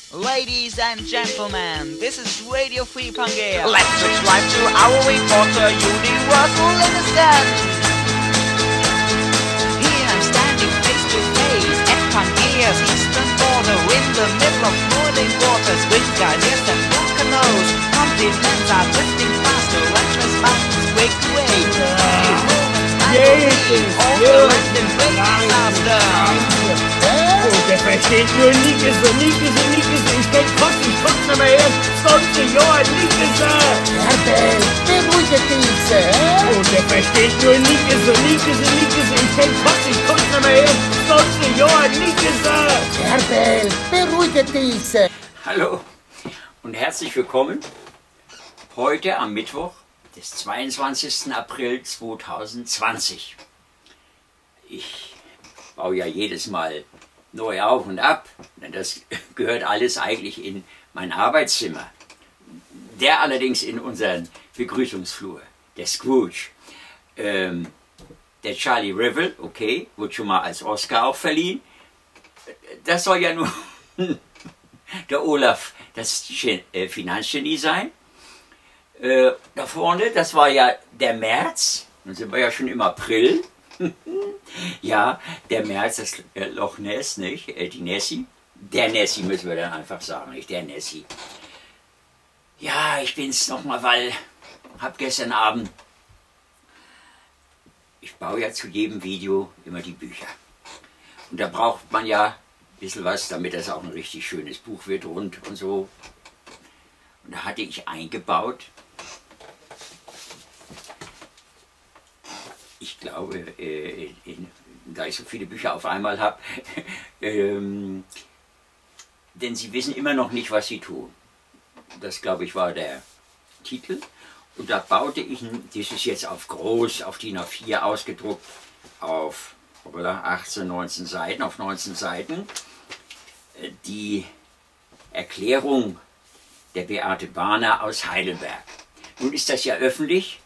Ladies and gentlemen, this is Radio Free Pangaea. Let's subscribe to our reporter, Universal Innocent. Here I'm standing face to face at Pangaea's eastern border, in the middle of boiling waters. Wind guys and volcanoes, continents are drifting faster, reckless mountains break away. Der versteht nur Nikese. Ich kenn Kost nicht mehr her. 20 Jahre Nikese. Herbert, beruhige dich, Der versteht nur Nikese. Ich kenn Kost nicht mehr her. 20 Jahre Nikese. Herbert, beruhige dich. Hallo und herzlich willkommen heute am Mittwoch des 22. April 2020. Ich baue ja jedes Mal neu auf und ab, denn das gehört alles eigentlich in mein Arbeitszimmer. Der allerdings in unseren Begrüßungsflur, der Scrooge. Der Charlie Rivel, okay, wurde schon mal als Oscar auch verliehen. Das soll ja nur der Olaf, das Finanzgenie sein. Da vorne, das war ja der März, dann sind wir ja schon im April. Ja, der März, das Loch Ness, nicht? Die Nessie. Der Nessie müssen wir dann einfach sagen, nicht der Nessie. Ja, ich bin's nochmal, weil hab gestern Abend, ich baue ja zu jedem Video immer die Bücher. Und da braucht man ja ein bisschen was, damit das auch ein richtig schönes Buch wird, rund und so. Und da hatte ich eingebaut, ich glaube, da ich so viele Bücher auf einmal habe, denn sie wissen immer noch nicht, was sie tun. Das, glaube ich, war der Titel. Und da baute ich, das ist jetzt auf groß, auf DIN A4 ausgedruckt, auf 18, 19 Seiten, auf 19 Seiten, die Erklärung der Beate Bahner aus Heidelberg. Nun ist das ja öffentlich,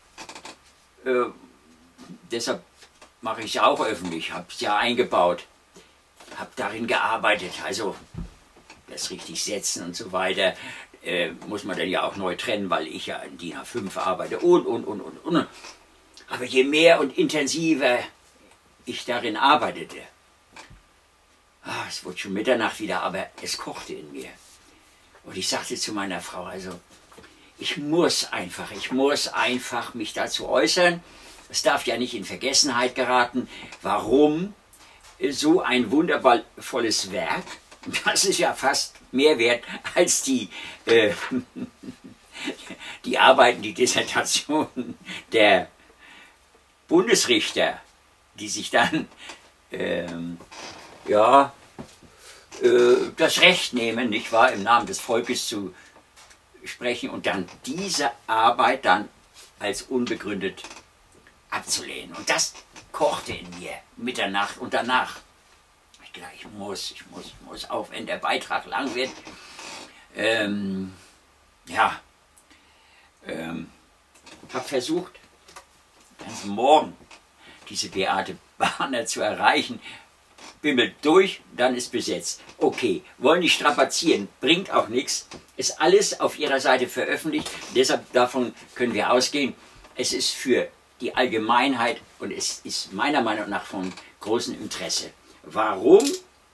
deshalb mache ich es auch öffentlich, habe es ja eingebaut, habe darin gearbeitet, also das richtig setzen und so weiter, muss man dann ja auch neu trennen, weil ich ja in DIN A5 arbeite und. Aber je mehr und intensiver ich darin arbeitete, es wurde schon Mitternacht wieder, aber es kochte in mir. Und ich sagte zu meiner Frau, also ich muss einfach mich dazu äußern. Es darf ja nicht in Vergessenheit geraten, warum so ein wundervolles Werk, das ist ja fast mehr wert als die Arbeiten, die Dissertationen der Bundesrichter, die sich dann das Recht nehmen, nicht wahr, im Namen des Volkes zu sprechen und dann diese Arbeit dann als unbegründet abzulehnen. Und das kochte in mir Mitternacht und danach. Ich dachte, ich muss, auch wenn der Beitrag lang wird. Habe versucht, ganz morgen diese Beate Bahner zu erreichen. Bimmelt durch, dann ist besetzt. Okay, wollen nicht strapazieren, bringt auch nichts. Ist alles auf ihrer Seite veröffentlicht, deshalb davon können wir ausgehen. Es ist für die Allgemeinheit und es ist meiner Meinung nach von großem Interesse. Warum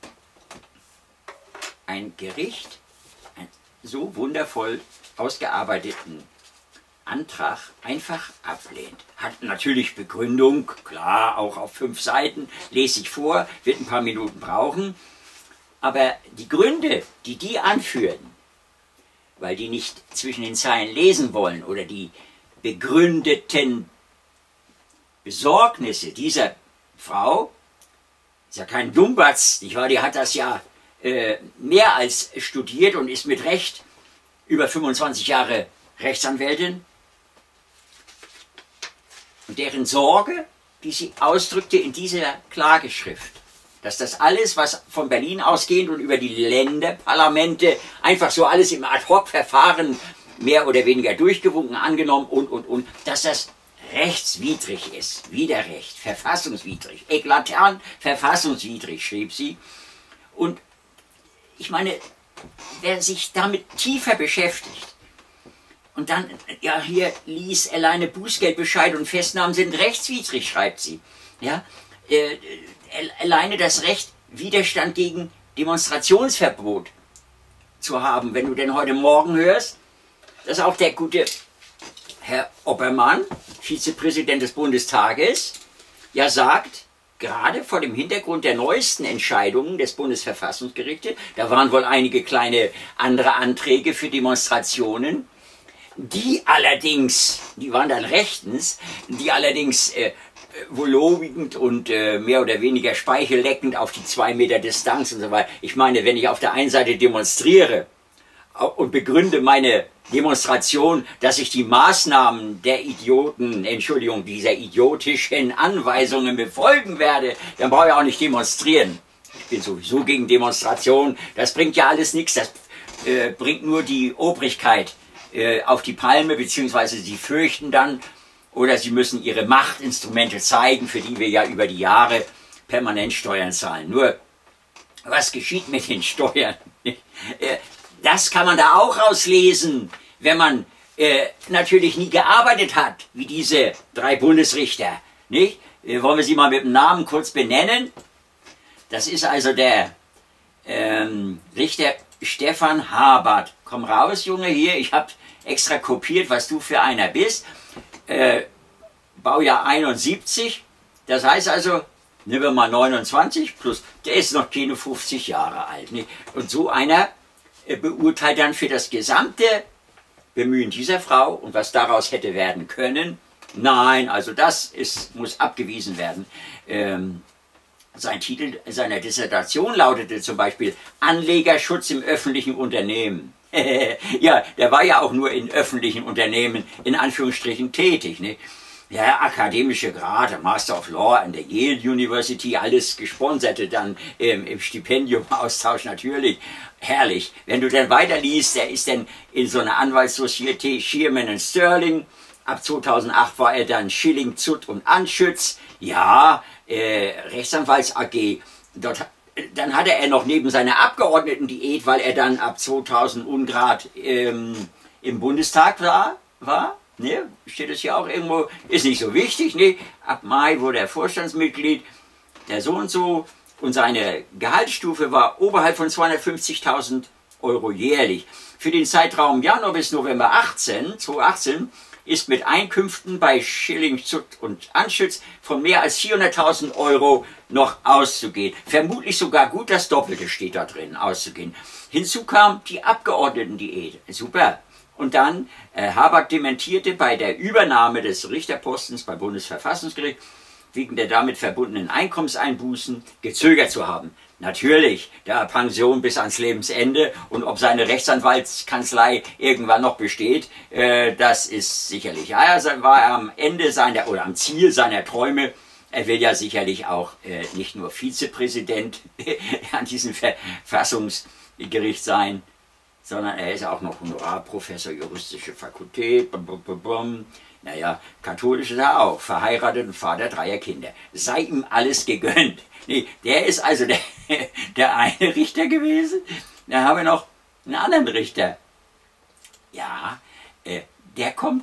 ein Gericht einen so wundervoll ausgearbeiteten Antrag einfach ablehnt. Hat natürlich Begründung, klar, auch auf 5 Seiten, lese ich vor, wird ein paar Minuten brauchen. Aber die Gründe, die anführen, weil die nicht zwischen den Zeilen lesen wollen oder die begründeten Besorgnisse dieser Frau, ist ja kein Dummbatz, nicht wahr? Die hat das ja mehr als studiert und ist mit Recht über 25 Jahre Rechtsanwältin. Und deren Sorge, die sie ausdrückte in dieser Klageschrift, dass das alles, was von Berlin ausgehend und über die Länderparlamente einfach so alles im Ad-hoc-Verfahren mehr oder weniger durchgewunken, angenommen und, dass das rechtswidrig ist, Widerrecht, verfassungswidrig, eklatant verfassungswidrig, schrieb sie. Und ich meine, wer sich damit tiefer beschäftigt und dann, ja, hier ließ alleine Bußgeldbescheid und Festnahmen sind rechtswidrig, schreibt sie. Ja, alleine das Recht, Widerstand gegen Demonstrationsverbot zu haben. Wenn du denn heute Morgen hörst, dass auch der gute Herr Oppermann, Vizepräsident des Bundestages, ja sagt, gerade vor dem Hintergrund der neuesten Entscheidungen des Bundesverfassungsgerichtes, da waren wohl einige kleine andere Anträge für Demonstrationen, die allerdings, die waren dann rechtens, die allerdings wohl lobigend und mehr oder weniger speichelleckend auf die 2 Meter Distanz und so weiter. Ich meine, wenn ich auf der einen Seite demonstriere und begründe meine Demonstration, dass ich die Maßnahmen der Idioten, Entschuldigung, dieser idiotischen Anweisungen befolgen werde, dann brauche ich auch nicht demonstrieren. Ich bin sowieso gegen Demonstrationen. Das bringt ja alles nichts. Das bringt nur die Obrigkeit auf die Palme, beziehungsweise sie fürchten dann, oder sie müssen ihre Machtinstrumente zeigen, für die wir ja über die Jahre permanent Steuern zahlen. Nur, was geschieht mit den Steuern? Das kann man da auch rauslesen, wenn man natürlich nie gearbeitet hat, wie diese 3 Bundesrichter. Nicht? Wollen wir sie mal mit dem Namen kurz benennen? Das ist also der Richter Stefan Habert. Komm raus, Junge, hier, ich habe extra kopiert, was du für einer bist. Baujahr 71, das heißt also, nehmen wir mal 29 plus, der ist noch keine 50 Jahre alt. Nicht? Und so einer beurteilt dann für das gesamte Bemühen dieser Frau und was daraus hätte werden können. Nein, also das muss abgewiesen werden. Sein Titel seiner Dissertation lautete zum Beispiel Anlegerschutz im öffentlichen Unternehmen. Ja, der war ja auch nur in öffentlichen Unternehmen in Anführungsstrichen tätig. Ne? Ja, akademische Grade, Master of Law an der Yale University, alles gesponserte dann im Stipendiumaustausch natürlich. Herrlich. Wenn du dann weiterliest, der ist dann in so einer Anwaltssocietät Shearman & Sterling. Ab 2008 war er dann Schilling, Zutt und Anschütz. Ja, Rechtsanwalts AG. Dann hatte er noch neben seiner Abgeordnetendiät, weil er dann ab 2000 Ungrad im Bundestag war. Ne? Steht es ja auch irgendwo, ist nicht so wichtig. Ne? Ab Mai wurde er Vorstandsmitglied, der so und seine Gehaltsstufe war oberhalb von 250.000 Euro jährlich. Für den Zeitraum Januar bis November 2018, ist mit Einkünften bei Schilling, Zutt und Anschütz von mehr als 400.000 Euro noch auszugehen. Vermutlich sogar gut das Doppelte steht da drin, auszugehen. Hinzu kam die Abgeordnetendiät. Super. Und dann, Habert dementierte bei der Übernahme des Richterpostens beim Bundesverfassungsgericht wegen der damit verbundenen Einkommenseinbußen gezögert zu haben. Natürlich, der Pension bis ans Lebensende und ob seine Rechtsanwaltskanzlei irgendwann noch besteht, das ist sicherlich. Ja, er war am Ende oder am Ziel seiner Träume. Er will ja sicherlich auch nicht nur Vizepräsident an diesem Verfassungsgericht sein, sondern er ist auch noch Honorarprofessor juristische Fakultät. Naja, katholisch ist er auch, verheiratet und Vater 3 Kinder. Sei ihm alles gegönnt. Nee, der ist also der eine Richter gewesen. Dann haben wir noch einen anderen Richter. Ja, der kommt,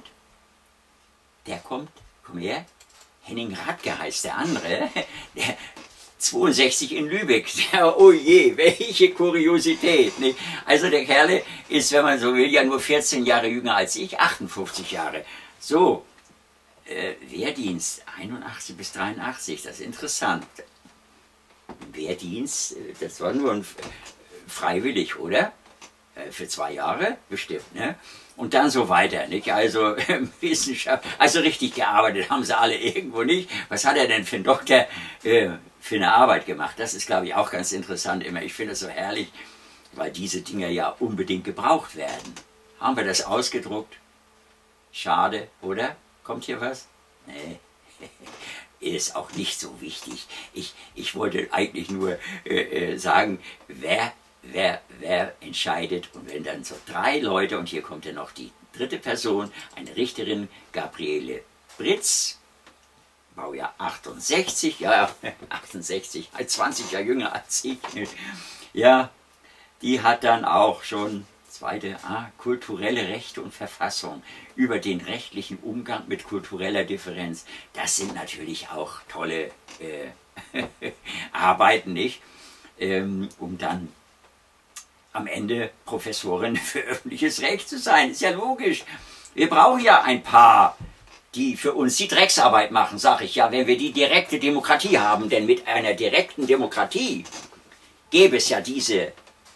komm her, Henning Radke heißt der andere, der 62 in Lübeck. Ja, oh je, welche Kuriosität. Ne? Also der Kerl ist, wenn man so will, ja nur 14 Jahre jünger als ich, 58 Jahre. So, Wehrdienst 81 bis 83, das ist interessant. Wehrdienst, das war nur freiwillig, oder? Für 2 Jahre bestimmt, ne? Und dann so weiter, nicht? Also Wissenschaft, also richtig gearbeitet haben sie alle irgendwo nicht. Was hat er denn für einen Doktor für eine Arbeit gemacht? Das ist, glaube ich, auch ganz interessant immer. Ich finde es so herrlich, weil diese Dinger ja unbedingt gebraucht werden. Haben wir das ausgedruckt? Schade, oder? Kommt hier was? Nee. Ist auch nicht so wichtig. Ich wollte eigentlich nur sagen, wer entscheidet, und wenn dann so 3 Leute, und hier kommt ja noch die 3. Person, eine Richterin, Gabriele Britz, Baujahr 68, ja, 68, 20 Jahre jünger als ich, ja, die hat dann auch schon kulturelle Rechte und Verfassung über den rechtlichen Umgang mit kultureller Differenz. Das sind natürlich auch tolle Arbeiten, nicht? Um dann am Ende Professorin für öffentliches Recht zu sein. Ist ja logisch. Wir brauchen ja ein paar, die für uns die Drecksarbeit machen, sage ich ja, wenn wir die direkte Demokratie haben. Denn mit einer direkten Demokratie gäbe es ja diese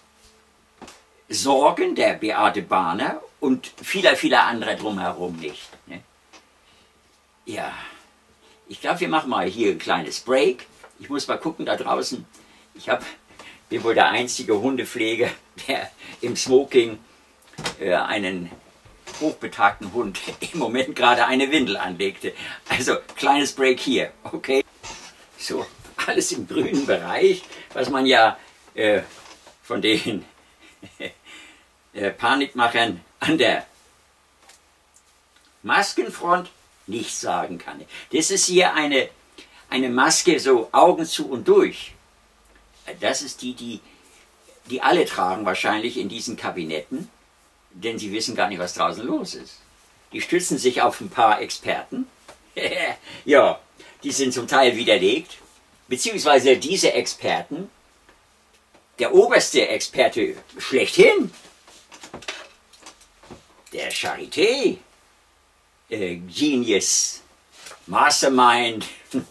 Sorgen der Beate Bahner und vieler anderer drumherum nicht. Ne? Ja, ich glaube, wir machen mal hier ein kleines Break. Ich muss mal gucken da draußen. Bin wohl der einzige Hundepfleger, der im Smoking einen hochbetagten Hund im Moment gerade eine Windel anlegte. Also, kleines Break hier, okay? So, alles im grünen Bereich, was man ja von den Panikmachern an der Maskenfront nicht sagen kann. Das ist hier eine Maske, so Augen zu und durch. Das ist die alle tragen wahrscheinlich in diesen Kabinetten, denn sie wissen gar nicht, was draußen los ist. Die stützen sich auf ein paar Experten. Ja, die sind zum Teil widerlegt, beziehungsweise diese Experten, der oberste Experte schlechthin, der Charité, Genius, Mastermind,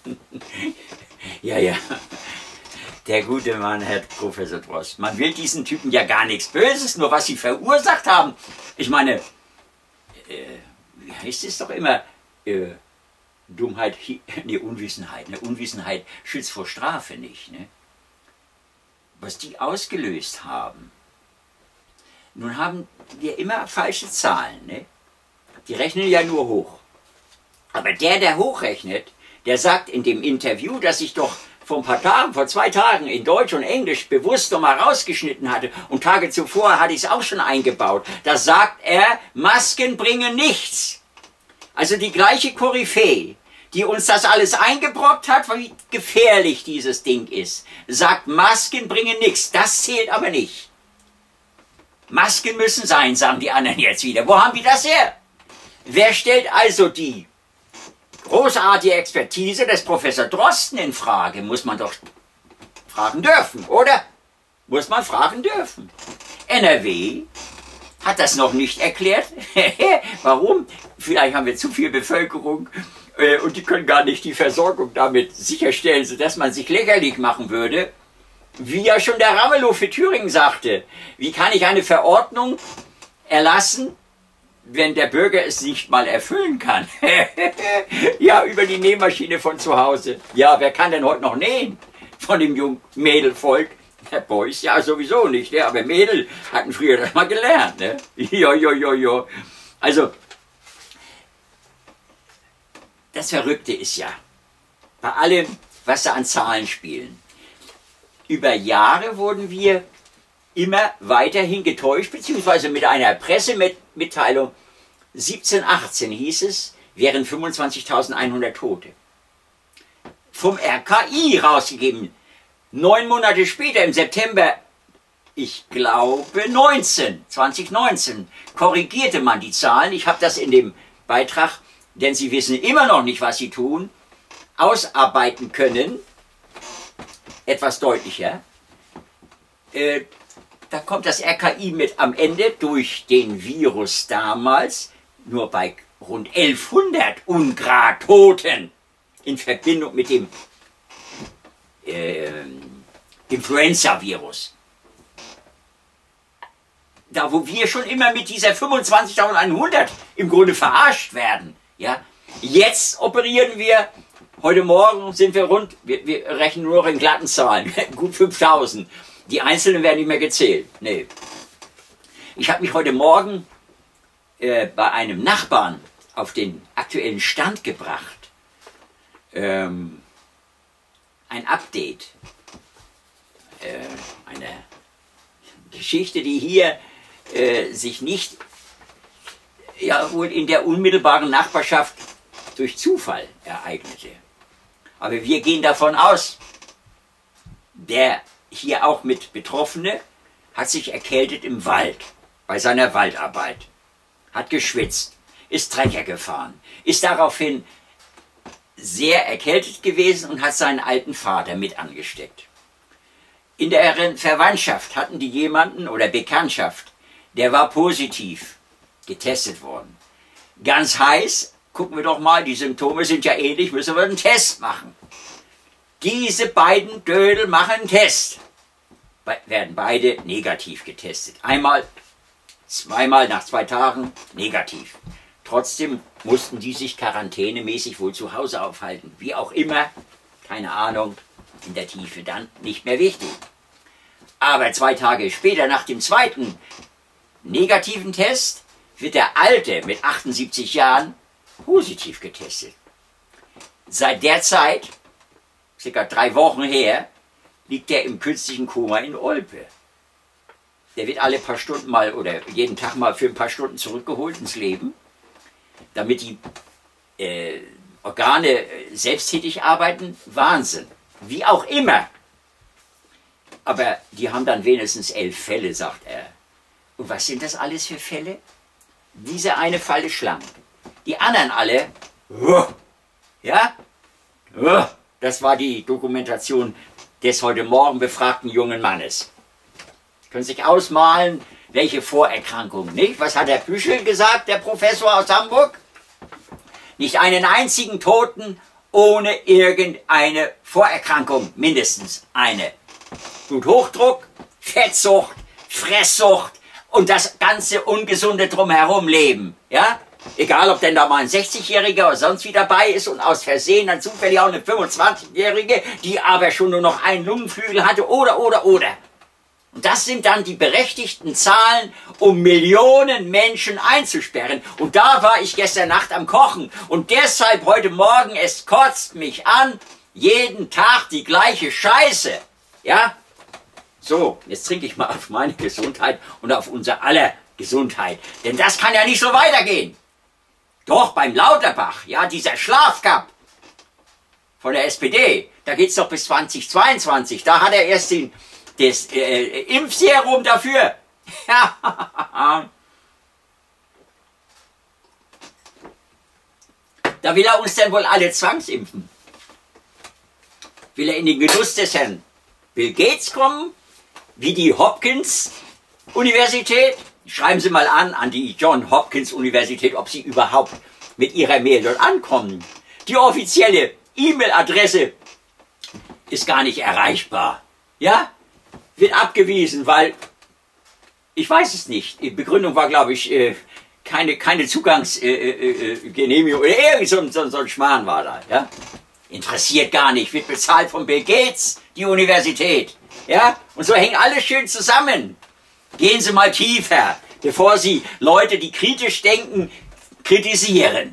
ja, der gute Mann, Herr Professor Drost. Man will diesen Typen ja gar nichts Böses, nur was sie verursacht haben. Ich meine, wie heißt es doch immer, Dummheit, nee, Unwissenheit. Ne? Unwissenheit schützt vor Strafe nicht. Ne? Was die ausgelöst haben. Nun haben wir immer falsche Zahlen. Ne? Die rechnen ja nur hoch. Aber der hochrechnet, der sagt in dem Interview, dass ich doch vor 2 Tagen in Deutsch und Englisch bewusst noch mal rausgeschnitten hatte und Tage zuvor hatte ich es auch schon eingebaut. Da sagt er, Masken bringen nichts. Also die gleiche Koryphäe, die uns das alles eingebrockt hat, wie gefährlich dieses Ding ist, sagt, Masken bringen nichts. Das zählt aber nicht. Masken müssen sein, sagen die anderen jetzt wieder. Wo haben die das her? Wer stellt also die großartige Expertise des Professor Drosten in Frage? Muss man doch fragen dürfen, oder? Muss man fragen dürfen. NRW hat das noch nicht erklärt. Warum? Vielleicht haben wir zu viel Bevölkerung und die können gar nicht die Versorgung damit sicherstellen, sodass man sich lächerlich machen würde. Wie ja schon der Ramelow für Thüringen sagte, wie kann ich eine Verordnung erlassen, wenn der Bürger es nicht mal erfüllen kann? Ja, über die Nähmaschine von zu Hause. Ja, wer kann denn heute noch nähen? Von dem jungen Mädelvolk. Herr Beuys ja sowieso nicht, ne? Aber Mädel hatten früher das mal gelernt. Ne? Jo. Also, das Verrückte ist ja, bei allem, was da an Zahlen spielen, über Jahre wurden wir immer weiterhin getäuscht, beziehungsweise mit einer Pressemitteilung 1718 hieß es, wären 25.100 Tote. Vom RKI rausgegeben. 9 Monate später, im September, ich glaube 2019, korrigierte man die Zahlen. Ich habe das in dem Beitrag, denn sie wissen immer noch nicht, was sie tun, ausarbeiten können. Etwas deutlicher. Da kommt das RKI mit am Ende durch den Virus damals nur bei rund 1100 Ungrad Toten in Verbindung mit dem Influenza-Virus. Da wo wir schon immer mit dieser 25.100 im Grunde verarscht werden. Ja? Jetzt operieren wir, heute Morgen sind wir wir rechnen nur noch in glatten Zahlen, gut 5.000. Die Einzelnen werden nicht mehr gezählt. Nee. Ich habe mich heute Morgen bei einem Nachbarn auf den aktuellen Stand gebracht. Ein Update. Eine Geschichte, die hier sich nicht wohl in der unmittelbaren Nachbarschaft durch Zufall ereignete. Aber wir gehen davon aus, der hier auch mit Betroffene hat sich erkältet im Wald, bei seiner Waldarbeit, hat geschwitzt, ist Trecker gefahren, ist daraufhin sehr erkältet gewesen und hat seinen alten Vater mit angesteckt. In der Verwandtschaft hatten die jemanden oder Bekanntschaft, der war positiv getestet worden. Ganz heiß, gucken wir doch mal, die Symptome sind ja ähnlich, müssen wir einen Test machen. Diese beiden Dödel machen einen Test. Werden beide negativ getestet. Einmal, zweimal nach 2 Tagen negativ. Trotzdem mussten die sich quarantänemäßig wohl zu Hause aufhalten. Wie auch immer, keine Ahnung, in der Tiefe dann nicht mehr wichtig. Aber 2 Tage später, nach dem zweiten negativen Test, wird der Alte mit 78 Jahren positiv getestet. Seit der Zeit, circa 3 Wochen her, liegt er im künstlichen Koma in Olpe. Der wird alle paar Stunden mal oder jeden Tag mal für ein paar Stunden zurückgeholt ins Leben, damit die Organe selbsttätig arbeiten. Wahnsinn. Wie auch immer. Aber die haben dann wenigstens 11 Fälle, sagt er. Und was sind das alles für Fälle? Dieser eine Fall ist schlank. Die anderen alle, ja, das war die Dokumentation des heute Morgen befragten jungen Mannes. Sie können sich ausmalen, welche Vorerkrankungen, nicht? Was hat der Büschel gesagt, der Professor aus Hamburg? Nicht einen einzigen Toten ohne irgendeine Vorerkrankung, mindestens eine. Bluthochdruck, Fettsucht, Fresssucht und das ganze ungesunde Drumherum leben, ja? Egal, ob denn da mal ein 60-Jähriger oder sonst wie dabei ist und aus Versehen dann zufällig auch eine 25-Jährige, die aber schon nur noch einen Lungenflügel hatte oder. Und das sind dann die berechtigten Zahlen, um Millionen Menschen einzusperren. Und da war ich gestern Nacht am Kochen. Und deshalb heute Morgen, es kotzt mich an, jeden Tag die gleiche Scheiße. Ja? So, jetzt trinke ich mal auf meine Gesundheit und auf unser aller Gesundheit. Denn das kann ja nicht so weitergehen. Doch, beim Lauterbach, ja, dieser Schlafkapp von der SPD, da geht es doch bis 2022. Da hat er erst das Impfserum dafür. Da will er uns denn wohl alle zwangsimpfen. Will er in den Genuss des Herrn Bill Gates kommen, wie die Hopkins Universität? Schreiben Sie mal an die John Hopkins Universität, ob Sie überhaupt mit Ihrer Mail dort ankommen. Die offizielle E-Mail-Adresse ist gar nicht erreichbar. Ja? Wird abgewiesen, weil, ich weiß es nicht, die Begründung war, glaube ich, keine Zugangsgenehmigung oder irgend so ein Schmarrn war da. Ja? Interessiert gar nicht, wird bezahlt von Bill Gates, die Universität. Ja? Und so hängen alle schön zusammen. Gehen Sie mal tiefer, bevor Sie Leute, die kritisch denken, kritisieren.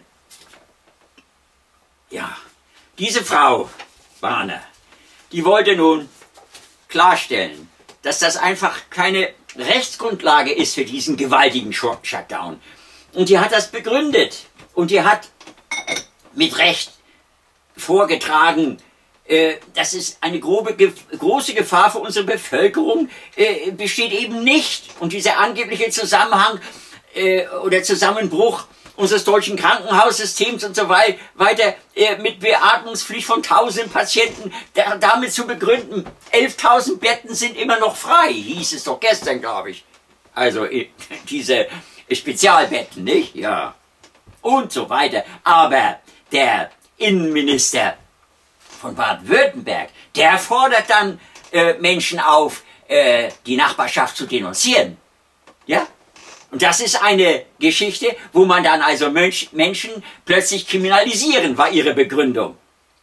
Ja, diese Frau, Warner, die wollte nun klarstellen, dass das einfach keine Rechtsgrundlage ist für diesen gewaltigen Shutdown. Und die hat das begründet. Und die hat mit Recht vorgetragen, dass es eine große Gefahr für unsere Bevölkerung besteht eben nicht. Und dieser angebliche Zusammenhang oder Zusammenbruch unseres deutschen Krankenhaussystems und so weiter mit Beatmungspflicht von 1000 Patienten damit zu begründen, 11.000 Betten sind immer noch frei, hieß es doch gestern, glaube ich. Also diese Spezialbetten, nicht? Ja. Und so weiter. Aber der Innenminister von Baden-Württemberg, der fordert dann Menschen auf, die Nachbarschaft zu denunzieren. Ja? Und das ist eine Geschichte, wo man dann also Menschen plötzlich kriminalisieren, war ihre Begründung.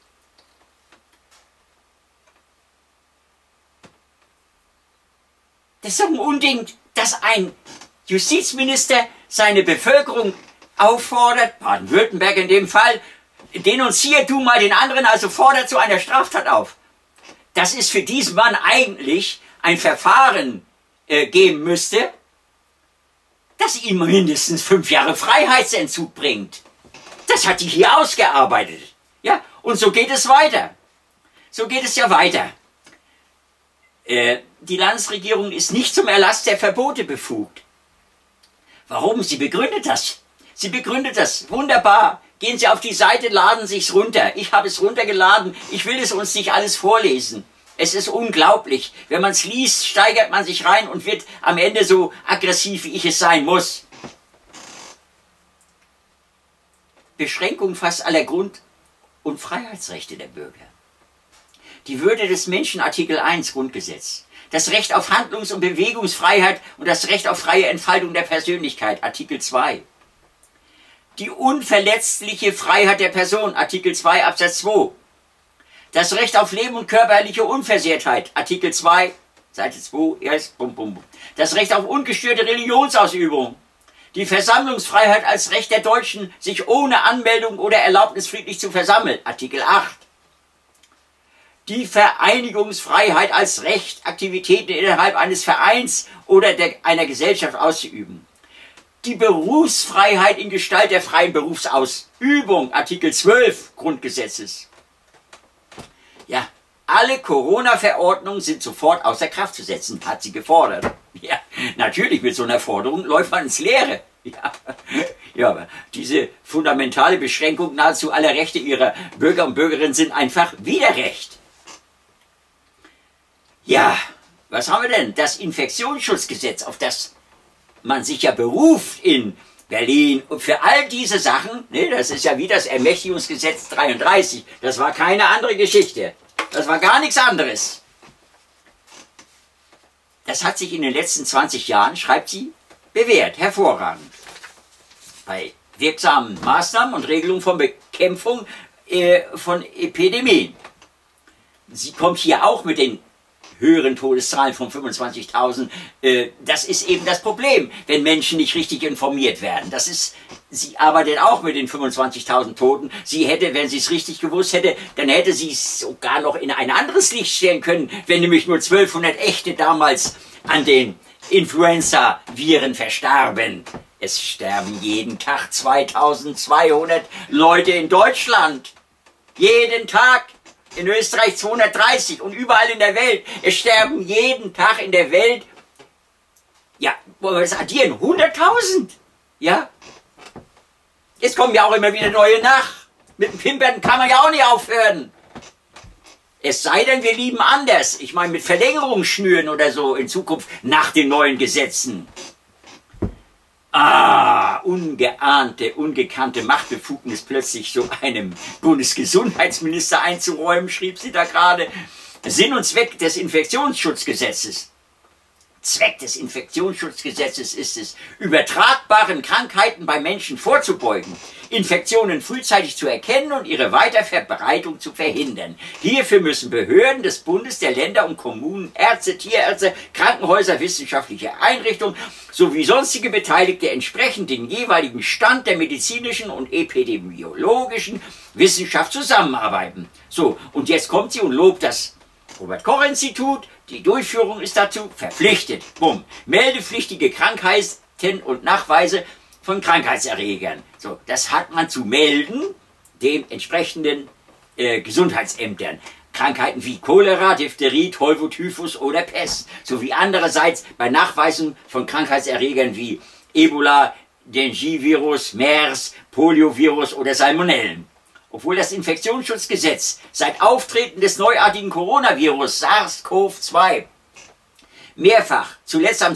Das ist doch ein Unding, dass ein Justizminister seine Bevölkerung auffordert, Baden-Württemberg in dem Fall, denunziert du mal den anderen, also fordert zu einer Straftat auf. Dass es für diesen Mann eigentlich ein Verfahren geben müsste, das ihm mindestens 5 Jahre Freiheitsentzug bringt. Das hat die hier ausgearbeitet. Ja, und so geht es weiter. So geht es ja weiter. Die Landesregierung ist nicht zum Erlass der Verbote befugt. Warum? Sie begründet das. Sie begründet das. Wunderbar. Gehen Sie auf die Seite, laden Sie es runter. Ich habe es runtergeladen. Ich will es uns nicht alles vorlesen. Es ist unglaublich. Wenn man es liest, steigert man sich rein und wird am Ende so aggressiv, wie ich es sein muss. Beschränkung fast aller Grund- und Freiheitsrechte der Bürger. Die Würde des Menschen, Artikel 1 Grundgesetz. Das Recht auf Handlungs- und Bewegungsfreiheit und das Recht auf freie Entfaltung der Persönlichkeit, Artikel 2. Die unverletzliche Freiheit der Person, Artikel 2 Absatz 2. Das Recht auf Leben und körperliche Unversehrtheit, Artikel 2, Seite 2, erst, bum, bum, bum. Das Recht auf ungestörte Religionsausübung. Die Versammlungsfreiheit als Recht der Deutschen, sich ohne Anmeldung oder Erlaubnis friedlich zu versammeln, Artikel 8. Die Vereinigungsfreiheit als Recht, Aktivitäten innerhalb eines Vereins oder einer Gesellschaft auszuüben. Die Berufsfreiheit in Gestalt der freien Berufsausübung, Artikel 12 Grundgesetzes. Ja, alle Corona-Verordnungen sind sofort außer Kraft zu setzen, hat sie gefordert. Ja, natürlich, mit so einer Forderung läuft man ins Leere. Ja, aber diese fundamentale Beschränkung nahezu aller Rechte ihrer Bürger und Bürgerinnen sind einfach Widerrecht. Ja, was haben wir denn? Das Infektionsschutzgesetz, auf das man sich ja beruft in Berlin. Und für all diese Sachen, ne, das ist ja wie das Ermächtigungsgesetz 33, das war keine andere Geschichte. Das war gar nichts anderes. Das hat sich in den letzten 20 Jahren, schreibt sie, bewährt, hervorragend. Bei wirksamen Maßnahmen und Regelungen von Bekämpfung von Epidemien. Sie kommt hier auch mit den höheren Todeszahlen von 25.000. Das ist eben das Problem, wenn Menschen nicht richtig informiert werden. Das ist, sie arbeitet auch mit den 25.000 Toten. Sie hätte, wenn sie es richtig gewusst hätte, dann hätte sie es sogar noch in ein anderes Licht stellen können, wenn nämlich nur 1200 Echte damals an den Influenza-Viren verstarben. Es sterben jeden Tag 2200 Leute in Deutschland. Jeden Tag. In Österreich 230 und überall in der Welt. Es sterben jeden Tag in der Welt, ja, wollen wir das addieren, 100.000. Ja? Es kommen ja auch immer wieder neue nach. Mit dem Pimpern kann man ja auch nicht aufhören. Es sei denn, wir lieben anders. Ich meine, mit Verlängerungsschnüren oder so in Zukunft nach den neuen Gesetzen. Ungeahnte, ungekannte Machtbefugnis plötzlich so einem Bundesgesundheitsminister einzuräumen, schrieb sie da gerade. Sinn und Zweck des Infektionsschutzgesetzes. Zweck des Infektionsschutzgesetzes ist es, übertragbaren Krankheiten bei Menschen vorzubeugen, Infektionen frühzeitig zu erkennen und ihre Weiterverbreitung zu verhindern. Hierfür müssen Behörden des Bundes, der Länder und Kommunen, Ärzte, Tierärzte, Krankenhäuser, wissenschaftliche Einrichtungen sowie sonstige Beteiligte entsprechend den jeweiligen Stand der medizinischen und epidemiologischen Wissenschaft zusammenarbeiten. So, und jetzt kommt sie und lobt das Robert-Koch-Institut. Die Durchführung ist dazu verpflichtet. Bumm. Meldepflichtige Krankheiten und Nachweise von Krankheitserregern. So, das hat man zu melden den entsprechenden Gesundheitsämtern. Krankheiten wie Cholera, Diphtherie, Tollwut-Typhus oder Pest. Sowie andererseits bei Nachweisen von Krankheitserregern wie Ebola, Dengue-Virus, MERS, Poliovirus oder Salmonellen. Obwohl das Infektionsschutzgesetz seit Auftreten des neuartigen Coronavirus SARS-CoV-2 mehrfach, zuletzt am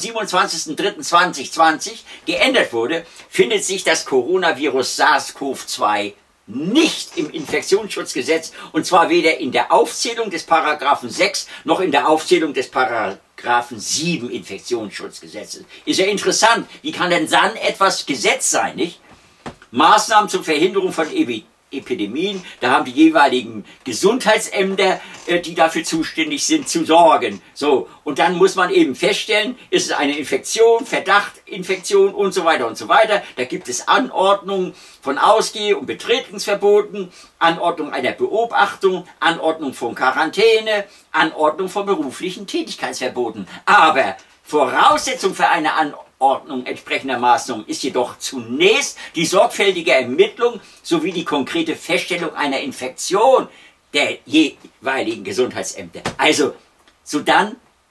27.03.2020, geändert wurde, findet sich das Coronavirus SARS-CoV-2 nicht im Infektionsschutzgesetz, und zwar weder in der Aufzählung des Paragraphen 6 noch in der Aufzählung des Paragraphen 7 Infektionsschutzgesetzes. Ist ja interessant, wie kann denn dann etwas Gesetz sein, nicht? Maßnahmen zur Verhinderung von Epidemien, da haben die jeweiligen Gesundheitsämter, die dafür zuständig sind, zu sorgen. So, und dann muss man eben feststellen, ist es eine Infektion, Verdacht, Infektion und so weiter und so weiter. Da gibt es Anordnungen von Ausgeh- und Betretungsverboten, Anordnung einer Beobachtung, Anordnung von Quarantäne, Anordnung von beruflichen Tätigkeitsverboten. Aber Voraussetzung für eine Anordnung entsprechender Maßnahmen ist jedoch zunächst die sorgfältige Ermittlung sowie die konkrete Feststellung einer Infektion der jeweiligen Gesundheitsämter. Also, sodann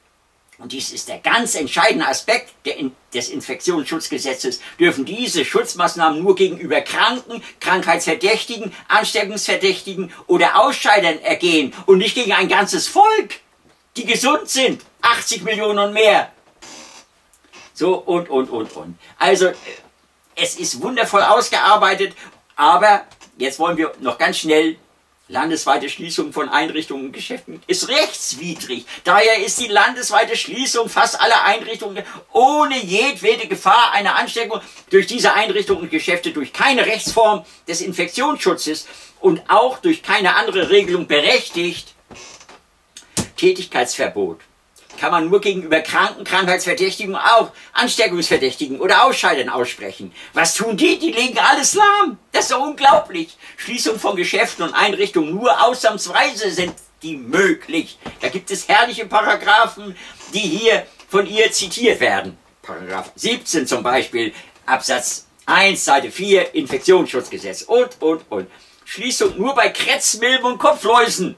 und dies ist der ganz entscheidende Aspekt des Infektionsschutzgesetzes, dürfen diese Schutzmaßnahmen nur gegenüber Kranken, Krankheitsverdächtigen, Ansteckungsverdächtigen oder Ausscheidern ergehen und nicht gegen ein ganzes Volk, die gesund sind, 80 Millionen und mehr. So und. Also, es ist wundervoll ausgearbeitet, aber jetzt wollen wir noch ganz schnell. Landesweite Schließung von Einrichtungen und Geschäften ist rechtswidrig. Daher ist die landesweite Schließung fast aller Einrichtungen ohne jedwede Gefahr einer Ansteckung durch diese Einrichtungen und Geschäfte durch keine Rechtsform des Infektionsschutzes und auch durch keine andere Regelung berechtigt. Tätigkeitsverbot kann man nur gegenüber Kranken, Krankheitsverdächtigen, auch Ansteckungsverdächtigen oder Ausscheidern aussprechen. Was tun die? Die legen alles lahm. Das ist doch unglaublich. Schließung von Geschäften und Einrichtungen nur ausnahmsweise sind die möglich. Da gibt es herrliche Paragraphen, die hier von ihr zitiert werden. Paragraph 17 zum Beispiel, Absatz 1, Seite 4, Infektionsschutzgesetz und. Schließung nur bei Krätzmilben und Kopfläusen.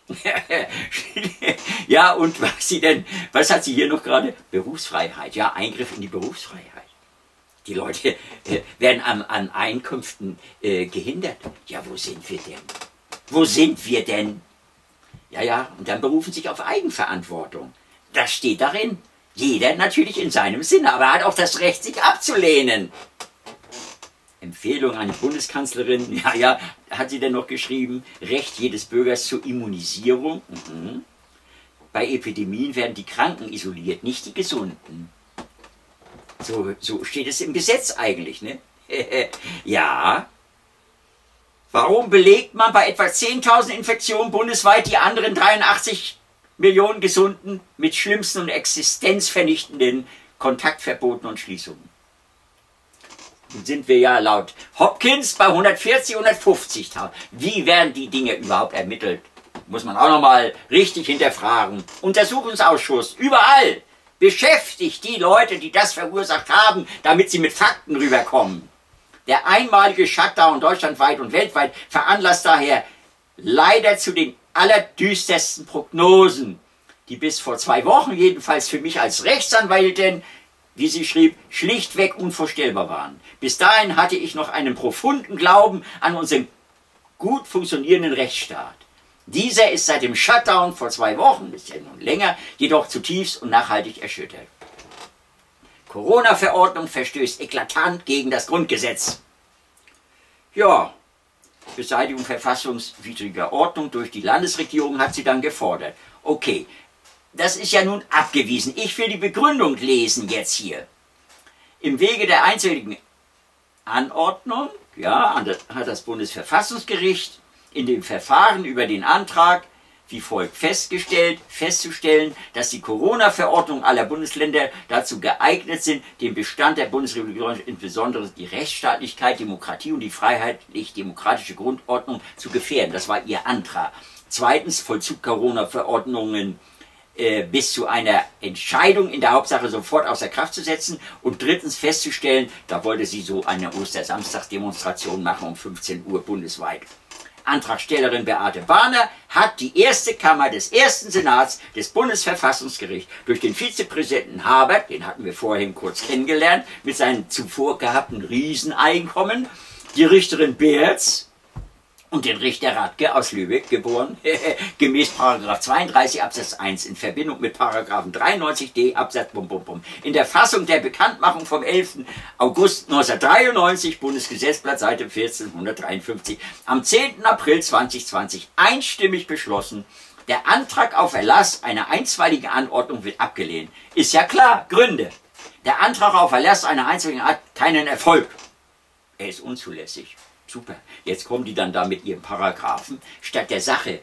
Ja, und was hat sie hier noch gerade? Berufsfreiheit, ja, Eingriff in die Berufsfreiheit. Die Leute werden an Einkünften gehindert. Ja, wo sind wir denn? Wo sind wir denn? Ja, und dann berufen sich auf Eigenverantwortung. Das steht darin. Jeder natürlich in seinem Sinne, aber er hat auch das Recht, sich abzulehnen. Empfehlung an die Bundeskanzlerin, ja, hat sie denn noch geschrieben, Recht jedes Bürgers zur Immunisierung. Bei Epidemien werden die Kranken isoliert, nicht die Gesunden. So steht es im Gesetz eigentlich, ne? Ja. Warum belegt man bei etwa 10.000 Infektionen bundesweit die anderen 83 Millionen Gesunden mit schlimmsten und existenzvernichtenden Kontaktverboten und Schließungen? Sind wir ja laut Hopkins bei 140, 150.000. Wie werden die Dinge überhaupt ermittelt? Muss man auch nochmal richtig hinterfragen. Untersuchungsausschuss, überall. Beschäftigt die Leute, die das verursacht haben, damit sie mit Fakten rüberkommen. Der einmalige Shutdown deutschlandweit und weltweit veranlasst daher leider zu den allerdüstersten Prognosen, die bis vor 2 Wochen jedenfalls für mich als Rechtsanwältin, wie sie schrieb, schlichtweg unvorstellbar waren. Bis dahin hatte ich noch einen profunden Glauben an unseren gut funktionierenden Rechtsstaat. Dieser ist seit dem Shutdown vor 2 Wochen, ist ja nun länger, jedoch zutiefst und nachhaltig erschüttert. Corona-Verordnung verstößt eklatant gegen das Grundgesetz. Ja, Beseitigung verfassungswidriger Ordnung durch die Landesregierung hat sie dann gefordert. Okay. Das ist ja nun abgewiesen. Ich will die Begründung lesen jetzt hier. Im Wege der einzelnen Anordnung, ja, hat das Bundesverfassungsgericht in dem Verfahren über den Antrag wie folgt festzustellen, dass die Corona-Verordnung aller Bundesländer dazu geeignet sind, den Bestand der Bundesrepublik, insbesondere die Rechtsstaatlichkeit, Demokratie und die freiheitlich-demokratische Grundordnung zu gefährden. Das war ihr Antrag. Zweitens, Vollzug Corona-Verordnungen bis zu einer Entscheidung in der Hauptsache sofort außer Kraft zu setzen und drittens festzustellen, da wollte sie so eine Ostersamstagsdemonstration machen um 15 Uhr bundesweit. Antragstellerin Beate Bahner hat die erste Kammer des ersten Senats des Bundesverfassungsgerichts durch den Vizepräsidenten Habert, den hatten wir vorhin kurz kennengelernt, mit seinem zuvor gehabten Rieseneinkommen, die Richterin Beertz und den Richter Radke aus Lübeck, geboren, gemäß § 32 Absatz 1 in Verbindung mit § 93d Absatz in der Fassung der Bekanntmachung vom 11. August 1993, Bundesgesetzblatt, Seite 1453, am 10. April 2020 einstimmig beschlossen, der Antrag auf Erlass einer einstweiligen Anordnung wird abgelehnt. Ist ja klar, Gründe. Der Antrag auf Erlass einer einstweiligen hat keinen Erfolg. Er ist unzulässig. Super. Jetzt kommen die dann da mit ihren Paragraphen, statt der Sache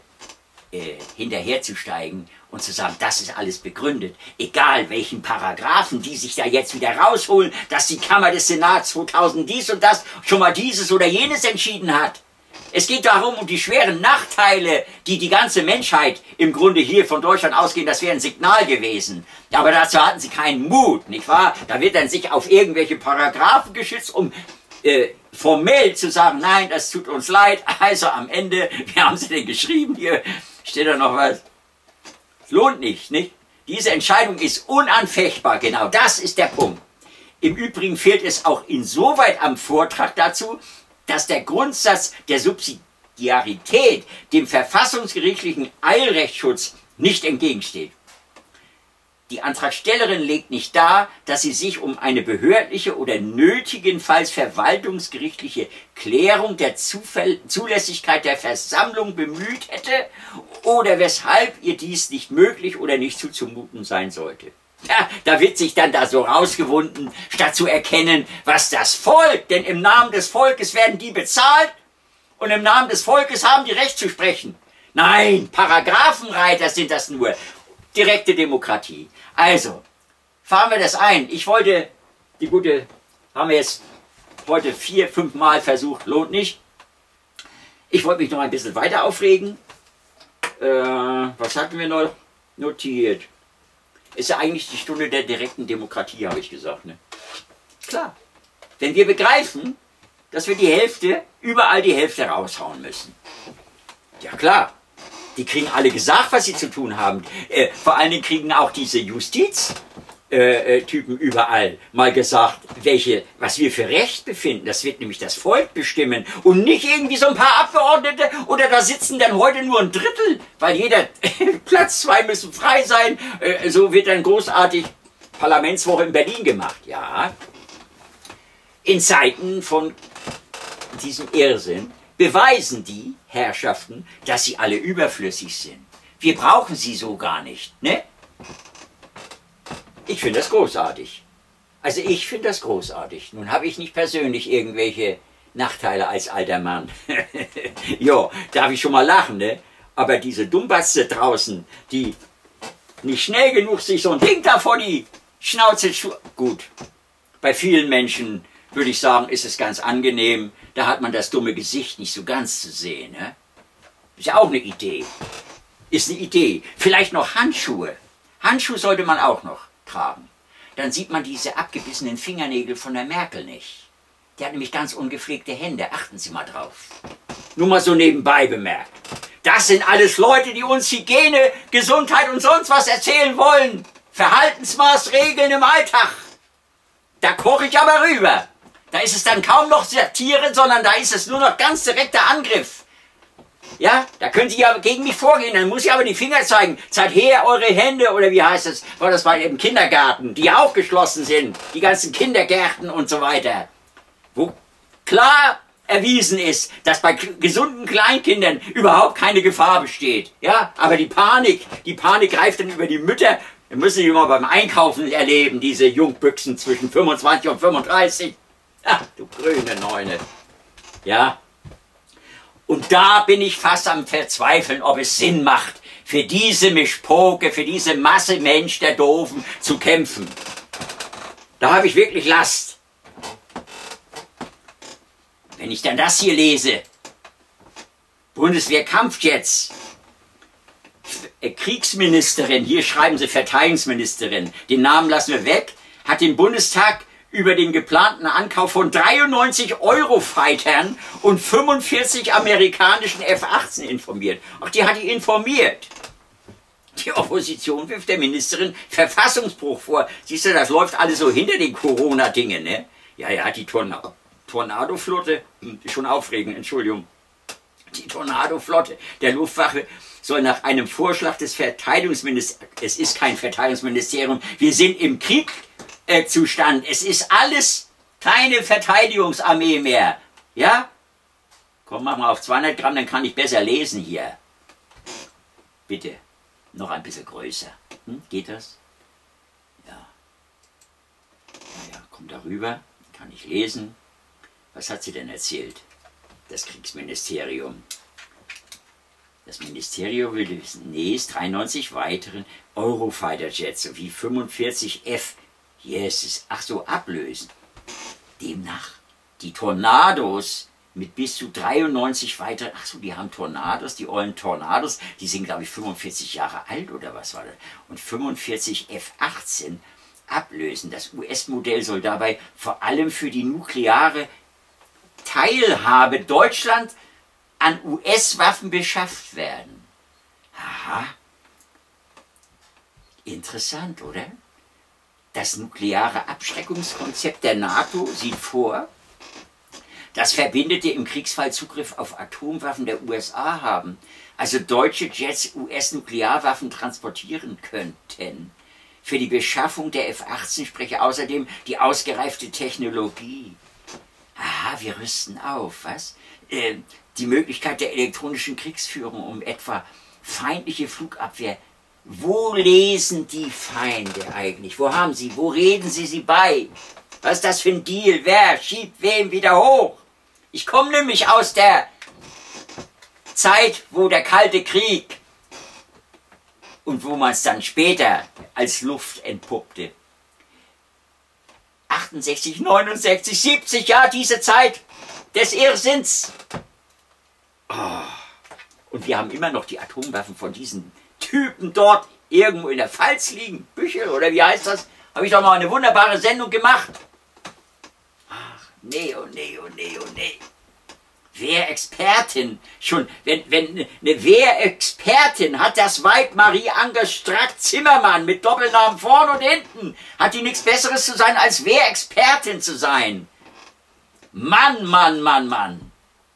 hinterherzusteigen und zu sagen, das ist alles begründet. Egal welchen Paragraphen die sich da jetzt wieder rausholen, dass die Kammer des Senats 2000 dies und das schon mal dieses oder jenes entschieden hat. Es geht darum, um die schweren Nachteile, die die ganze Menschheit im Grunde hier von Deutschland ausgehen, das wäre ein Signal gewesen. Aber dazu hatten sie keinen Mut, nicht wahr? Da wird dann sich auf irgendwelche Paragraphen geschützt, um formell zu sagen, nein, das tut uns leid, also am Ende, wie haben sie denn geschrieben, hier steht da noch was, es lohnt nicht, nicht? Diese Entscheidung ist unanfechtbar, genau das ist der Punkt. Im Übrigen fehlt es auch insoweit am Vortrag dazu, dass der Grundsatz der Subsidiarität dem verfassungsgerichtlichen Eilrechtsschutz nicht entgegensteht. Die Antragstellerin legt nicht dar, dass sie sich um eine behördliche oder nötigenfalls verwaltungsgerichtliche Klärung der Zulässigkeit der Versammlung bemüht hätte oder weshalb ihr dies nicht möglich oder nicht zuzumuten sein sollte. Ja, da wird sich dann da so rausgewunden, statt zu erkennen, was das Volk, denn im Namen des Volkes werden die bezahlt und im Namen des Volkes haben die Recht zu sprechen. Nein, Paragraphenreiter sind das nur. Direkte Demokratie. Also, fahren wir das ein. Ich wollte, haben wir jetzt heute 4, 5 Mal versucht, lohnt nicht. Ich wollte mich noch ein bisschen weiter aufregen. Was hatten wir noch notiert? Ist ja eigentlich die Stunde der direkten Demokratie, habe ich gesagt. Ne? Klar. Wenn wir begreifen, dass wir überall die Hälfte raushauen müssen. Ja klar. Die kriegen alle gesagt, was sie zu tun haben. Vor allen Dingen kriegen auch diese Justiztypen überall mal gesagt, was wir für Recht befinden. Das wird nämlich das Volk bestimmen und nicht irgendwie so ein paar Abgeordnete oder da sitzen dann heute nur ein Drittel, weil jeder Platz 2 müssen frei sein. So wird dann großartig Parlamentswoche in Berlin gemacht. Ja, in Zeiten von diesem Irrsinn beweisen die Herrschaften, dass sie alle überflüssig sind. Wir brauchen sie so gar nicht, ne? Ich finde das großartig. Also ich finde das großartig. Nun habe ich nicht persönlich irgendwelche Nachteile als alter Mann. Jo, darf ich schon mal lachen, ne? Aber diese Dummbatze draußen, die nicht schnell genug sich so ein Ding da vor die Schnauze gut, bei vielen Menschen würde ich sagen, ist es ganz angenehm. Da hat man das dumme Gesicht nicht so ganz zu sehen. Ne? Ist ja auch eine Idee. Ist eine Idee. Vielleicht noch Handschuhe. Handschuhe sollte man auch noch tragen. Dann sieht man diese abgebissenen Fingernägel von der Merkel nicht. Die hat nämlich ganz ungepflegte Hände. Achten Sie mal drauf. Nur mal so nebenbei bemerkt. Das sind alles Leute, die uns Hygiene, Gesundheit und sonst was erzählen wollen. Verhaltensmaßregeln im Alltag. Da koche ich aber rüber. Da ist es dann kaum noch Satire, sondern da ist es nur noch ganz direkter Angriff. Ja, da können Sie ja gegen mich vorgehen, dann muss ich aber die Finger zeigen. Zeigt her eure Hände, oder wie heißt es, war das bei im Kindergarten, die ja auch geschlossen sind, die ganzen Kindergärten und so weiter. Wo klar erwiesen ist, dass bei gesunden Kleinkindern überhaupt keine Gefahr besteht. Ja, aber die Panik greift dann über die Mütter. Wir müssen die mal beim Einkaufen erleben, diese Jungbüchsen zwischen 25 und 35. Ach, du grüne Neune. Ja. Und da bin ich fast am Verzweifeln, ob es Sinn macht, für diese Mischpoke, für diese Masse Mensch der Doofen zu kämpfen. Da habe ich wirklich Last. Wenn ich dann das hier lese, Bundeswehr-Kampfjets, Kriegsministerin, hier schreiben sie Verteidigungsministerin, den Namen lassen wir weg, hat den Bundestag über den geplanten Ankauf von 93 Eurofightern und 45 amerikanischen F-18 informiert. Ach, die hat die informiert. Die Opposition wirft der Ministerin Verfassungsbruch vor. Siehst du, das läuft alles so hinter den Corona-Dingen, ne? Ja, die Tornado-Flotte, schon aufregend, Entschuldigung. Die Tornado-Flotte der Luftwaffe soll nach einem Vorschlag des Verteidigungsministeriums, es ist kein Verteidigungsministerium, wir sind im Kriegzustand, es ist alles keine Verteidigungsarmee mehr. Ja? Komm, mach mal auf 200 Gramm, dann kann ich besser lesen hier. Bitte, noch ein bisschen größer. Geht das? Ja. Naja, komm da rüber, kann ich lesen. Was hat sie denn erzählt? Das Kriegsministerium. Das Ministerium will demnächst 93 weiteren Eurofighter-Jets sowie 45 F-Yes, ach so, ablösen. Demnach die Tornados mit bis zu 93 weiteren, ach so, die haben Tornados, die ollen Tornados, die sind glaube ich 45 Jahre alt oder was war das? Und 45 F-18 ablösen. Das US-Modell soll dabei vor allem für die nukleare Teilhabe Deutschland an US-Waffen beschafft werden. Aha. Interessant, oder? Das nukleare Abschreckungskonzept der NATO sieht vor, dass Verbündete im Kriegsfall Zugriff auf Atomwaffen der USA haben, also deutsche Jets US-Nuklearwaffen transportieren könnten. Für die Beschaffung der F-18 spreche außerdem die ausgereifte Technologie. Aha, wir rüsten auf, was? Die Möglichkeit der elektronischen Kriegsführung, um etwa feindliche Flugabwehr. Wo lesen die Feinde eigentlich? Wo haben sie? Wo reden sie bei? Was ist das für ein Deal? Wer schiebt wem wieder hoch? Ich komme nämlich aus der Zeit, wo der Kalte Krieg und wo man es dann später als Luft entpuppte. 68, 69, 70, ja, diese Zeit des Irrsinns. Oh. Und wir haben immer noch die Atomwaffen von diesen Typen dort irgendwo in der Pfalz liegen. Büchel, oder wie heißt das? Habe ich doch mal eine wunderbare Sendung gemacht. Ach, nee, oh nee, oh nee, oh nee. Wehrexpertin, schon, wenn eine Wehrexpertin hat das Weib Marie-Ange Strack-Zimmermann mit Doppelnamen vorn und hinten, hat die nichts Besseres zu sein, als Wehrexpertin zu sein. Mann, Mann, Mann, Mann.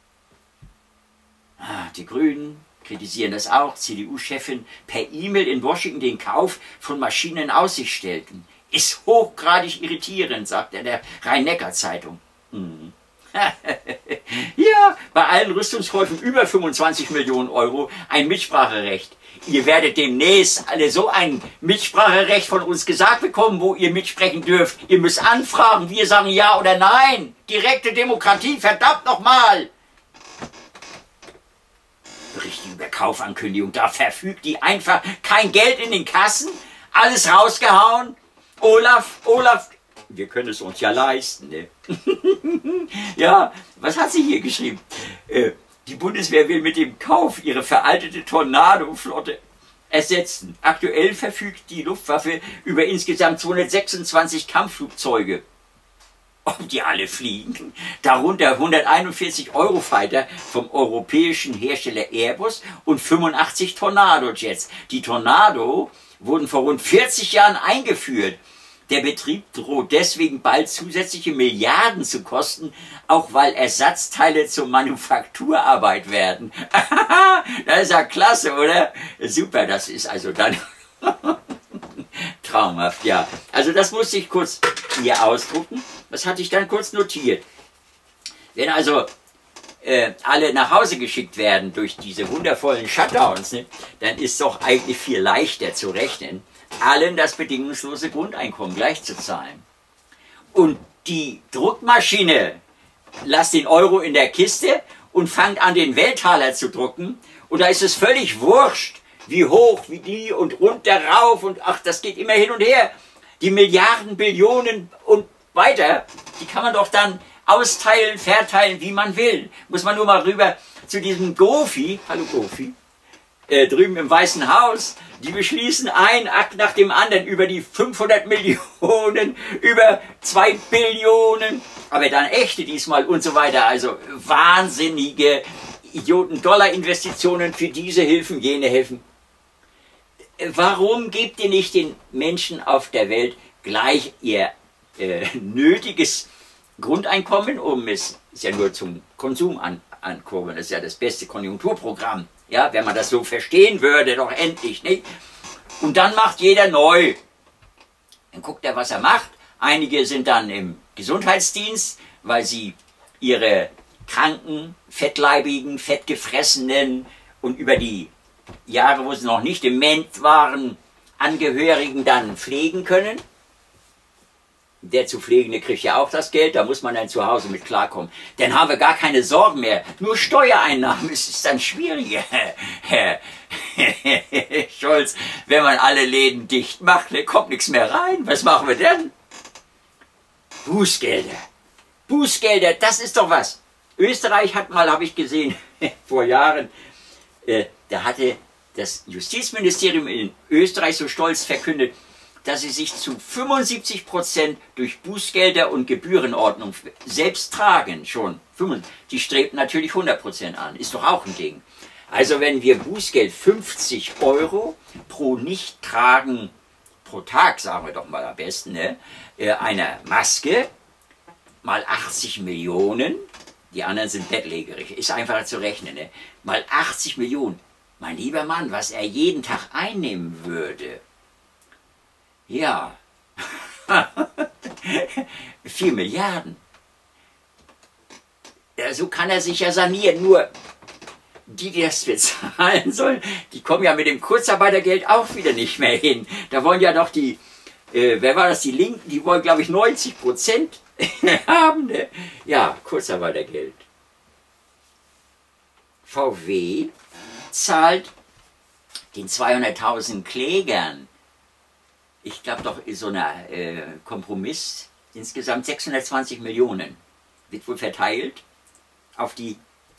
Die Grünen kritisieren das auch, CDU-Chefin per E-Mail in Washington den Kauf von Maschinen in Aussicht stellten. Ist hochgradig irritierend, sagt er der Rhein-Neckar-Zeitung. Ja, bei allen Rüstungskäufen über 25 Millionen Euro ein Mitspracherecht. Ihr werdet demnächst alle so ein Mitspracherecht von uns gesagt bekommen, wo ihr mitsprechen dürft. Ihr müsst anfragen, wir sagen ja oder nein. Direkte Demokratie, verdammt nochmal. Bericht über Kaufankündigung, da verfügt die einfach kein Geld in den Kassen, alles rausgehauen. Olaf, wir können es uns ja leisten, ne? Ja, was hat sie hier geschrieben? Die Bundeswehr will mit dem Kauf ihre veraltete Tornado-Flotte ersetzen. Aktuell verfügt die Luftwaffe über insgesamt 226 Kampfflugzeuge. Ob die alle fliegen? Darunter 141 Eurofighter vom europäischen Hersteller Airbus und 85 Tornado-Jets. Die Tornado wurden vor rund 40 Jahren eingeführt. Der Betrieb droht deswegen bald zusätzliche Milliarden zu kosten, auch weil Ersatzteile zur Manufakturarbeit werden. Das ist ja klasse, oder? Super, das ist also dann traumhaft, ja. Also das musste ich kurz hier ausdrucken. Das hatte ich dann kurz notiert. Wenn also alle nach Hause geschickt werden durch diese wundervollen Shutdowns, ne, dann ist doch eigentlich viel leichter zu rechnen, allen das bedingungslose Grundeinkommen gleich zu zahlen. Und die Druckmaschine lasst den Euro in der Kiste und fangt an, den Welttaler zu drucken. Und da ist es völlig wurscht, wie hoch, wie die und runter, rauf und ach, das geht immer hin und her. Die Milliarden, Billionen und weiter, die kann man doch dann austeilen, verteilen, wie man will. Muss man nur mal rüber zu diesem Gofi, hallo Gofi, drüben im Weißen Haus, die beschließen einen Akt nach dem anderen über die 500 Millionen, über 2 Billionen, aber dann echte diesmal und so weiter. Also wahnsinnige Idioten-Dollar-Investitionen für diese Hilfen, jene Hilfen. Warum gebt ihr nicht den Menschen auf der Welt gleich ihr nötiges Grundeinkommen, um es ist ja nur zum Konsum ankurbeln, das ist ja das beste Konjunkturprogramm. Ja, wenn man das so verstehen würde, doch endlich, nicht? Und dann macht jeder neu. Dann guckt er, was er macht. Einige sind dann im Gesundheitsdienst, weil sie ihre kranken, fettleibigen, fettgefressenen und über die Jahre, wo sie noch nicht dement waren, Angehörigen dann pflegen können. Der zu Pflegende kriegt ja auch das Geld, da muss man dann zu Hause mit klarkommen. Dann haben wir gar keine Sorgen mehr. Nur Steuereinnahmen ist dann schwieriger. Herr Scholz, wenn man alle Läden dicht macht, dann kommt nichts mehr rein. Was machen wir denn? Bußgelder. Bußgelder, das ist doch was. Österreich hat mal, habe ich gesehen, vor Jahren, da hatte das Justizministerium in Österreich so stolz verkündet, dass sie sich zu 75% durch Bußgelder und Gebührenordnung selbst tragen, schon. Die streben natürlich 100% an, ist doch auch ein Ding. Also wenn wir Bußgeld 50 € pro Nicht-Tragen pro Tag, sagen wir doch mal am besten, ne? Einer Maske mal 80 Millionen, die anderen sind bettlägerig, ist einfacher zu rechnen, ne? Mal 80 Millionen. Mein lieber Mann, was er jeden Tag einnehmen würde. Ja, 4 Milliarden. Ja, so kann er sich ja sanieren, nur die das bezahlen sollen, die kommen ja mit dem Kurzarbeitergeld auch wieder nicht mehr hin. Da wollen ja noch die, wer war das, die Linken, die wollen glaube ich 90% haben. Ne? Ja, Kurzarbeitergeld. VW zahlt den 200.000 Klägern, ich glaube doch so ein Kompromiss, insgesamt 620 Millionen. Wird wohl verteilt auf die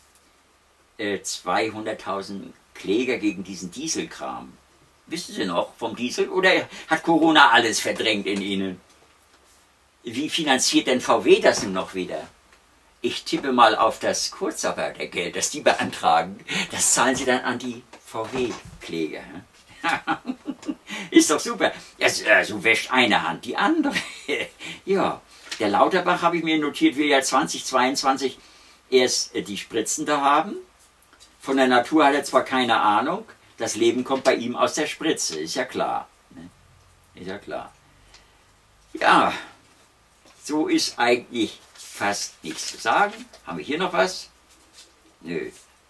200.000 Kläger gegen diesen Dieselkram. Wissen Sie noch vom Diesel oder hat Corona alles verdrängt in Ihnen? Wie finanziert denn VW das nun noch wieder? Ich tippe mal auf das Kurzarbeitergeld, das die beantragen. Das zahlen sie dann an die VW-Kläger. Ist doch super. Ja, so wäscht eine Hand die andere. Ja, der Lauterbach, habe ich mir notiert, will ja 2022 erst die Spritzen da haben. Von der Natur hat er zwar keine Ahnung, das Leben kommt bei ihm aus der Spritze, ist ja klar. Ne? Ist ja klar. Ja, so ist eigentlich fast nichts zu sagen. Haben wir hier noch was? Nö.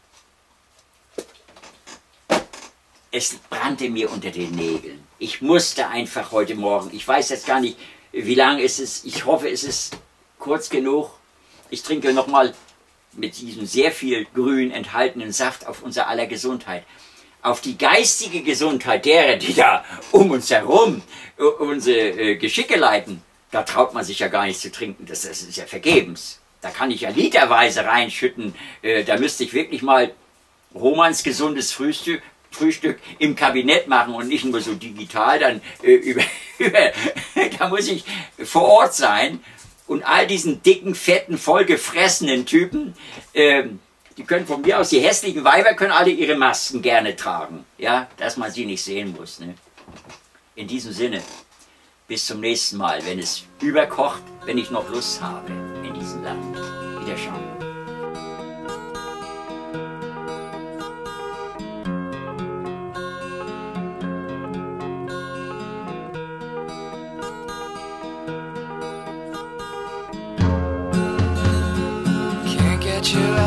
Es brannte mir unter den Nägeln. Ich musste einfach heute Morgen, ich weiß jetzt gar nicht, wie lang es ist, ich hoffe, es ist kurz genug. Ich trinke nochmal mit diesem sehr viel Grün enthaltenen Saft auf unser aller Gesundheit. Auf die geistige Gesundheit derer, die da um uns herum unsere Geschicke leiten. Da traut man sich ja gar nicht zu trinken, das ist ja vergebens. Da kann ich ja literweise reinschütten, da müsste ich wirklich mal Romans gesundes Frühstück im Kabinett machen und nicht nur so digital, dann da muss ich vor Ort sein und all diesen dicken, fetten, vollgefressenen Typen, die können von mir aus, die hässlichen Weiber können alle ihre Masken gerne tragen, ja, dass man sie nicht sehen muss. Ne? In diesem Sinne, bis zum nächsten Mal, wenn es überkocht, wenn ich noch Lust habe in diesem Land. Wiederschauen. Can't get you